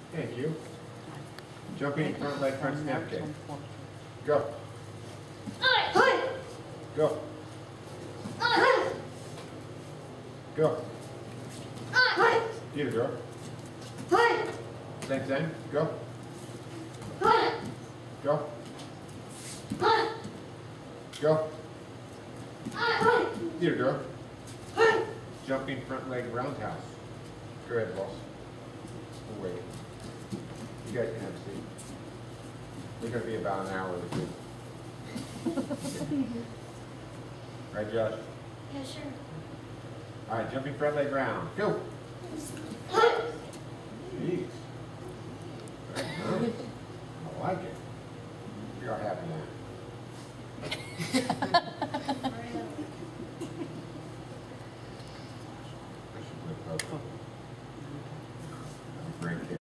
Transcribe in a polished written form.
Thank you. Jumping front leg, front snap kick. Go. Go. Go. Either girl. Same thing. Go. Go. Go. Either girl. Jumping front leg roundhouse. Go ahead, boss. We'll wait. You guys can have a seat. We're going to be about an hour or two. Right, Josh? Yeah, sure. All right, jumping front leg round. Go. Jeez. Very nice. I like it. You're happy now. I should whip up. Great kid.